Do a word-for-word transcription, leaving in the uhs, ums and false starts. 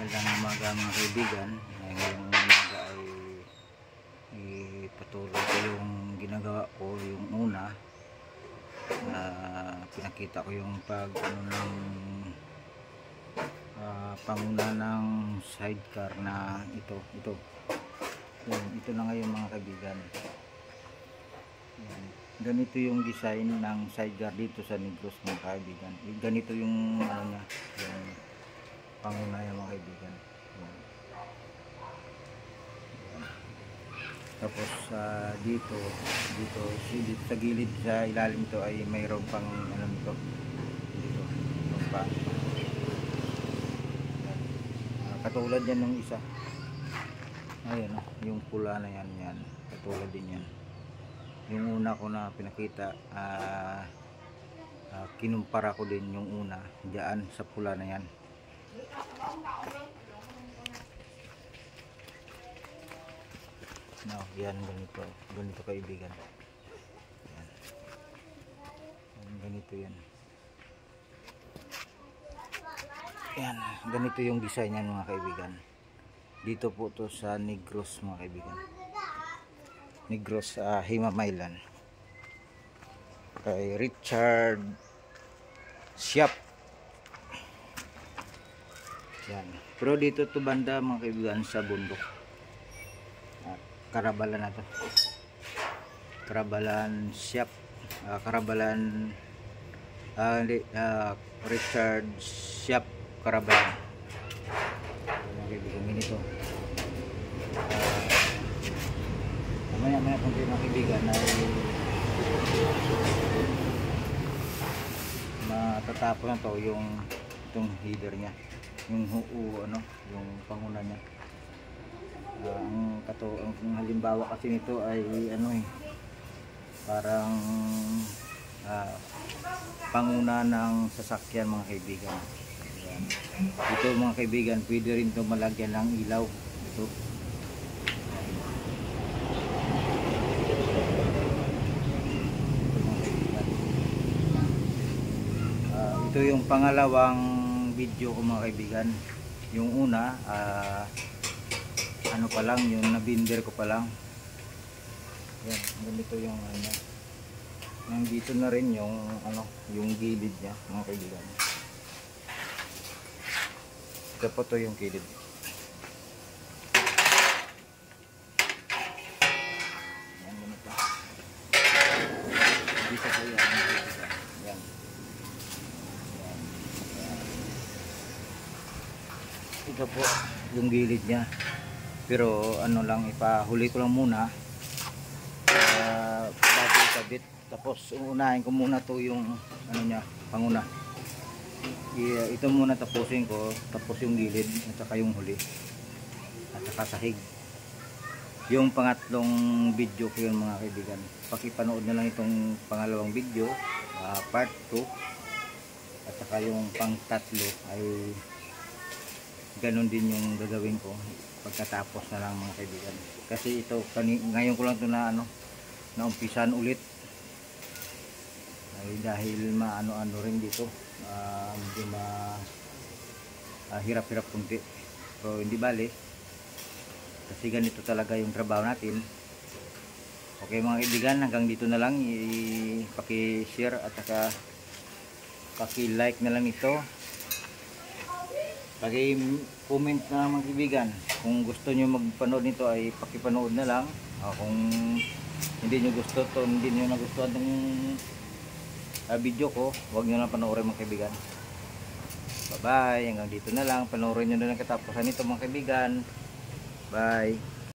Magandang umaga mga kaibigan. Ngayong umaga ay ipatuloy ko yung ginagawa ko. Yung una, uh, pinakita ko yung pag ano ng uh, panguna ng sidecar na ito. Ito. Yan, ito na ngayon mga kaibigan. Yan. Ganito yung design ng sidecar dito sa Negros mga kaibigan. Ganito yung ano niya, yung panguna yan mga kaibigan. Yan. Yan. Tapos uh, dito, dito, dito sa gilid sa ilalim to ay mayroon pang ano nito. Dito, mayroon pa. Yan. Uh, katulad yan ng isa. Ayun, oh, yung pula na yan, yan. Katulad din yan. Yung una ko na pinakita, uh, uh, kinumpara ko din yung una diyan sa pula na yan. No, yan ganito, ganito kaibigan. Yan. Yan, ganito yan. Yan, ganito yung design yan mga kaibigan. Dito po to sa Negros mga kaibigan. Negros, uh, Himamaylan. Kay Richard Siap. Yan. Pero dito to banda mga kaibigan sa bundok. Uh, Karabalan na to. Karabalan Siap. Uh, Karabalan uh, uh, Richard Siap Karabalan. Mga kaibigan, ganito. Maya maya kung mga kaibigan ay matatapos na to yung itong header nya, yung huu, ano, yung panguna nya. Uh, ang kato, ang halimbawa kasi nito ay ano eh, parang uh, panguna ng sasakyan mga kaibigan. Ayan. Ito mga kaibigan, pwede rin ito malagyan ng ilaw. Ito. Ito yung pangalawang video ko mga kaibigan. Yung una, uh, ano pa lang, yung nabinder ko pa lang. Yan, ganito yung ano. Nandito na rin yung ano, yung gilid niya mga kaibigan. Ito po to yung gilid. Yan, ganito. Dito po yan. Yan. Ito po yung gilid niya, pero ano lang, ipahuli ko lang muna uh, bago ikabit. Tapos unahin ko muna to yung ano niya, panguna. I, ito muna tapusin ko, tapos yung gilid at saka yung huli at saka sahig. Yung pangatlong video ko yun mga kaibigan. Pakipanood na lang itong pangalawang video, uh, part two, at saka yung pang tatlo ay ganon din yung gagawin ko pagkatapos na lang mga kaibigan. Kasi ito, ngayon ko lang ito na ano, naumpisan ulit. Ay dahil maano-ano rin dito, uh, hindi ma uh, hirap-hirap kunti. Pero hindi bali. Kasi ganito talaga yung trabaho natin. Okay mga kaibigan, hanggang dito na lang. I-paki-share at saka paki-like na lang ito. Paki-comment na mga kaibigan. Kung gusto nyo magpanood nito ay pakipanood na lang. O kung hindi nyo gusto to, hindi nyo nagustuhan ng uh, video ko, huwag nyo lang panoorin mga kaibigan. Bye bye, hanggang dito na lang. Panoorin nyo na lang katapusan nito mga kaibigan. Bye.